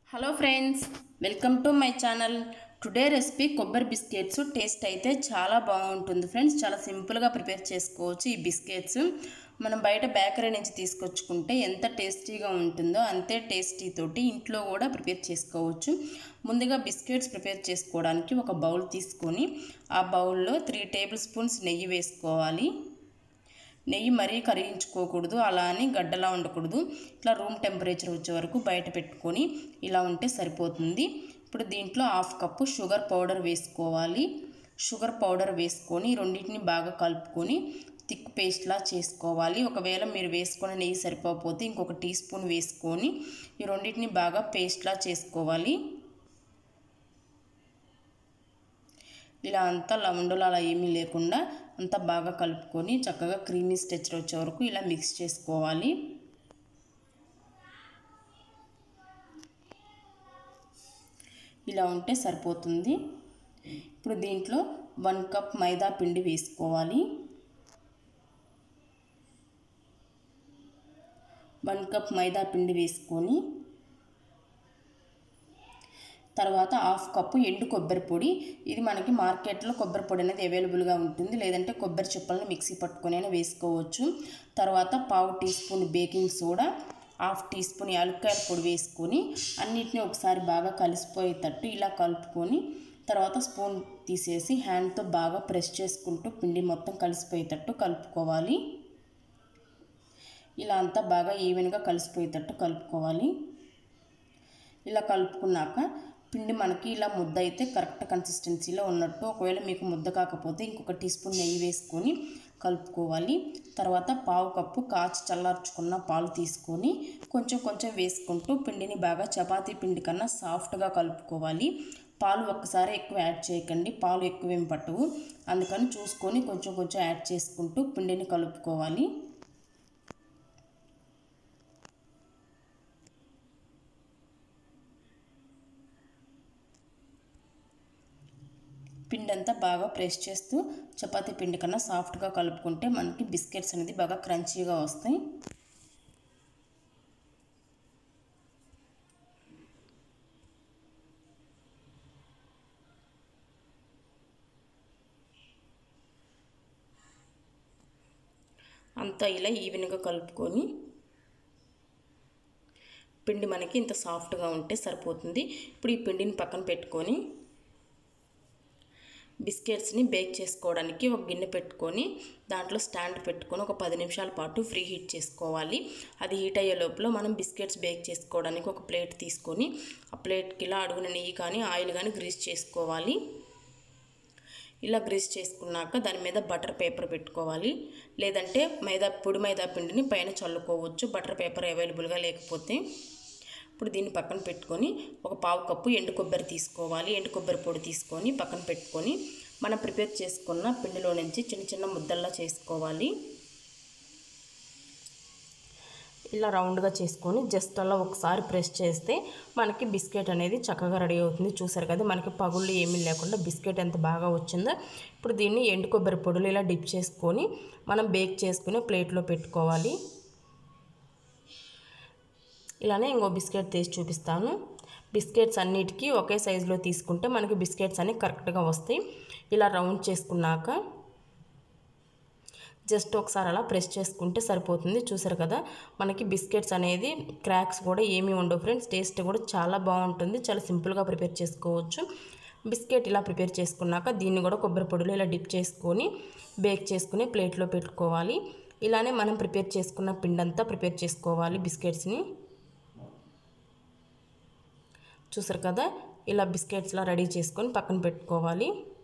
Hello friends, welcome to my channel. Today recipe కొబ్బరి biscuits. Taste అయితే చాలా బాగుంటుంది ఫ్రెండ్స్. చాలా సింపుల్గా ప్రిపేర్ చేసుకోవచ్చు. ఈ బిస్కెట్స్ మనం బయట బేకరీ నుంచి తీసుకొచ్చుకుంటే ఎంత టేస్టీగా ఉంటుందో అంతే టేస్టీ తోటి ఇంట్లో కూడా ప్రిపేర్ చేసుకోవచ్చు. ముందుగా బిస్కెట్స్ ప్రిపేర్ చేసుకోవడానికి ఒక బౌల్ తీసుకొని ఆ బౌల్లో 3 టేబుల్ స్పూన్స్ నెయ్యి వేసుకోవాలి. నెయ్యి మరీ కరిగించుకోకూడదు, అలా అని గడ్డలా ఉండకూడదు. ఇట్లా రూమ్ టెంపరేచర్ వచ్చే వరకు బయట పెట్టుకొని ఇలా ఉంటే సరిపోతుంది. ఇప్పుడు దీంట్లో 1/2 కప్పు షుగర్ పౌడర్ వేసుకోవాలి. షుగర్ పౌడర్ వేసుకొని రెండింటిని బాగా కలుపుకొని థిక్ పేస్ట్లా చేసుకోవాలి. ఒకవేళ మీరు వేసుకున్న నెయ్యి సరిపోతే ఇంకొక టీ స్పూన్ వేసుకొని ఈ రెండింటిని బాగా పేస్ట్లా చేసుకోవాలి. ఇలా అంతా లవండులు అలా ఏమీ లేకుండా అంతా బాగా కలుపుకొని చక్కగా క్రీమీ టెక్స్చర్ వచ్చే వరకు ఇలా మిక్స్ చేసుకోవాలి. ఇలా ఉంటే సరిపోతుంది. ఇప్పుడు దీంట్లో 1 కప్ మైదా పిండి వేసుకోవాలి. 1 కప్ మైదా పిండి వేసుకొని తర్వాత 1/2 కప్పు ఎండు కొబ్బరి పొడి. ఇది మనకి మార్కెట్లో కొబ్బరి పొడి అనేది అవైలబుల్గా ఉంటుంది, లేదంటే కొబ్బరి చిప్పలను మిక్సీ పట్టుకొని అయినా వేసుకోవచ్చు. తర్వాత 1/2 teaspoon baking soda, 1/2 teaspoon యాలక్కాయల పొడి వేసుకొని అన్నిటిని ఒకసారి బాగా కలిసిపోయేటట్టు ఇలా కలుపుకొని తర్వాత స్పూన్ తీసేసి హ్యాండ్తో బాగా ప్రెస్ చేసుకుంటూ పిండి మొత్తం కలిసిపోయేటట్టు కలుపుకోవాలి. ఇలా అంతా బాగా ఈవెన్గా కలిసిపోయేటట్టు కలుపుకోవాలి. ఇలా కలుపుకున్నాక పిండి మనకి ఇలా ముద్ద అయితే కరెక్ట్ కన్సిస్టెన్సీలో ఉన్నట్టు. ఒకవేళ మీకు ముద్ద కాకపోతే ఇంకొక టీ స్పూన్ నెయ్యి వేసుకొని కలుపుకోవాలి. తర్వాత 1/2 కప్పు కాచి చల్లార్చుకున్న పాలు తీసుకొని కొంచెం కొంచెం వేసుకుంటూ పిండిని బాగా చపాతీ పిండి కన్నా సాఫ్ట్గా కలుపుకోవాలి. పాలు ఒక్కసారి ఎక్కువ యాడ్ చేయకండి, పాలు ఎక్కువేం పట్టవు. అందుకని చూసుకొని కొంచెం కొంచెం యాడ్ చేసుకుంటూ పిండిని కలుపుకోవాలి. పిండి అంతా బాగా ప్రెస్ చేస్తూ చపాతీ పిండి కన్నా సాఫ్ట్గా కలుపుకుంటే మనకి బిస్కెట్స్ అనేది బాగా క్రంచీగా వస్తాయి. అంతా ఇలా ఈవెన్గా కలుపుకొని పిండి మనకి ఇంత సాఫ్ట్గా ఉంటే సరిపోతుంది. ఇప్పుడు ఈ పిండిని పక్కన పెట్టుకొని బిస్కెట్స్ని బేక్ చేసుకోవడానికి ఒక గిన్నె పెట్టుకొని దాంట్లో స్టాండ్ పెట్టుకొని ఒక 10 నిమిషాల పాటు ఫ్రీ హీట్ చేసుకోవాలి. అది హీట్ అయ్యే లోపల మనం బిస్కెట్స్ బేక్ చేసుకోవడానికి ఒక ప్లేట్ తీసుకొని ఆ ప్లేట్కి ఇలా అడుగున నెయ్యి కానీ ఆయిల్ కానీ గ్రీస్ చేసుకోవాలి. ఇలా గ్రీస్ చేసుకున్నాక దాని మీద బటర్ పేపర్ పెట్టుకోవాలి, లేదంటే పొడి మైదా పిండిని పైన చల్లుకోవచ్చు బటర్ పేపర్ అవైలబుల్గా లేకపోతే. ఇప్పుడు దీన్ని పక్కన పెట్టుకొని ఒక 1/2 కప్పు ఎండు కొబ్బరి తీసుకోవాలి. ఎండు కొబ్బరి పొడి తీసుకొని పక్కన పెట్టుకొని మనం ప్రిపేర్ చేసుకున్న పిండిలో నుంచి చిన్న చిన్న ముద్దల్లా చేసుకోవాలి. ఇలా రౌండ్గా చేసుకొని జస్ట్ అలా ఒకసారి ప్రెస్ చేస్తే మనకి బిస్కెట్ అనేది చక్కగా రెడీ అవుతుంది. చూసారు కదా, మనకి పగుళ్ళు ఏమీ లేకుండా బిస్కెట్ ఎంత బాగా వచ్చిందో. ఇప్పుడు దీన్ని ఎండు కొబ్బరి పొడులు ఇలా డిప్ చేసుకొని మనం బేక్ చేసుకుని ప్లేట్లో పెట్టుకోవాలి. ఇలానే ఇంకో బిస్కెట్ తీసి చూపిస్తాను. బిస్కెట్స్ అన్నిటికీ ఒకే సైజులో తీసుకుంటే మనకి బిస్కెట్స్ అన్నీ కరెక్ట్గా వస్తాయి. ఇలా రౌండ్ చేసుకున్నాక జస్ట్ ఒకసారి అలా ప్రెస్ చేసుకుంటే సరిపోతుంది. చూసారు కదా, మనకి బిస్కెట్స్ అనేది క్రాక్స్ కూడా ఏమీ ఉండవు ఫ్రెండ్స్. టేస్ట్ కూడా చాలా బాగుంటుంది. చాలా సింపుల్గా ప్రిపేర్ చేసుకోవచ్చు. బిస్కెట్ ఇలా ప్రిపేర్ చేసుకున్నాక దీన్ని కూడా కొబ్బరి పొడిలో ఇలా డిప్ చేసుకొని బేక్ చేసుకుని ప్లేట్లో పెట్టుకోవాలి. ఇలానే మనం ప్రిపేర్ చేసుకున్న పిండంతా ప్రిపేర్ చేసుకోవాలి బిస్కెట్స్ని. చూసారు కదా, ఇలా బిస్కెట్స్లా రెడీ చేసుకొని పక్కన పెట్టుకోవాలి.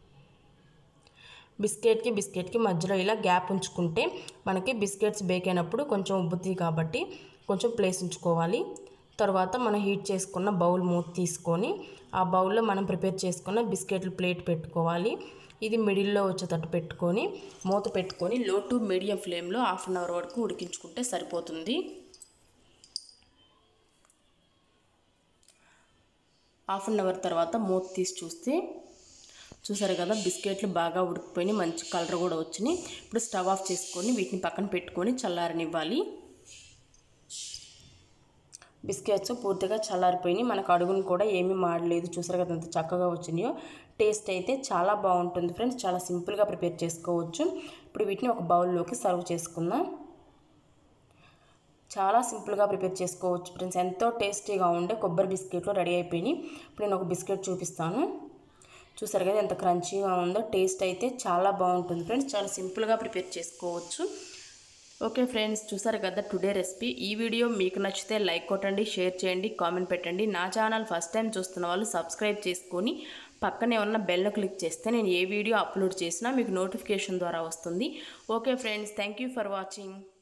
బిస్కెట్కి మధ్యలో ఇలా గ్యాప్ ఉంచుకుంటే మనకి బిస్కెట్స్ బేక్ అయినప్పుడు కొంచెం ఉబ్బుతాయి కాబట్టి కొంచెం ప్లేస్ ఉంచుకోవాలి. తర్వాత మనం హీట్ చేసుకున్న బౌల్ మూత తీసుకొని ఆ బౌల్లో మనం ప్రిపేర్ చేసుకున్న బిస్కెట్లు ప్లేట్ పెట్టుకోవాలి. ఇది మిడిల్లో వచ్చేటట్టు పెట్టుకొని మూత పెట్టుకొని లో టు మీడియం ఫ్లేమ్లో 1/2 అవర్ వరకు ఉడికించుకుంటే సరిపోతుంది. 1/2 అవర్ తర్వాత మూత తీసి చూస్తే చూసారు కదా, బిస్కెట్లు బాగా ఉడికిపోయినాయి, మంచి కలర్ కూడా వచ్చినాయి. ఇప్పుడు స్టవ్ ఆఫ్ చేసుకొని వీటిని పక్కన పెట్టుకొని చల్లారనివ్వాలి. బిస్కెట్స్ పూర్తిగా చల్లారిపోయినాయి. మనకు అడుగును కూడా ఏమీ మాడలేదు. చూసారు కదా ఎంత చక్కగా వచ్చినాయో. టేస్ట్ అయితే చాలా బాగుంటుంది ఫ్రెండ్స్. చాలా సింపుల్గా ప్రిపేర్ చేసుకోవచ్చు. ఇప్పుడు వీటిని ఒక బౌల్లోకి సర్వ్ చేసుకుందాం. చాలా సింపుల్గా ప్రిపేర్ చేసుకోవచ్చు ఫ్రెండ్స్. ఎంతో టేస్టీగా ఉండే కొబ్బరి బిస్కెట్లు రెడీ అయిపోయినాయి. ఇప్పుడు నేను ఒక బిస్కెట్ చూపిస్తాను. చూసారు కదా ఎంత క్రంచీగా ఉందో. టేస్ట్ అయితే చాలా బాగుంటుంది ఫ్రెండ్స్. చాలా సింపుల్గా ప్రిపేర్ చేసుకోవచ్చు. ఓకే ఫ్రెండ్స్, చూసారు కదా టుడే రెసిపీ. ఈ వీడియో మీకు నచ్చితే లైక్ కొట్టండి, షేర్ చేయండి, కామెంట్ పెట్టండి. నా ఛానల్ ఫస్ట్ టైం చూస్తున్న వాళ్ళు సబ్స్క్రైబ్ చేసుకొని పక్కనే ఉన్న బెల్ను క్లిక్ చేస్తే నేను ఏ వీడియో అప్లోడ్ చేసినా మీకు నోటిఫికేషన్ ద్వారా వస్తుంది. Okay friends, thank you for watching.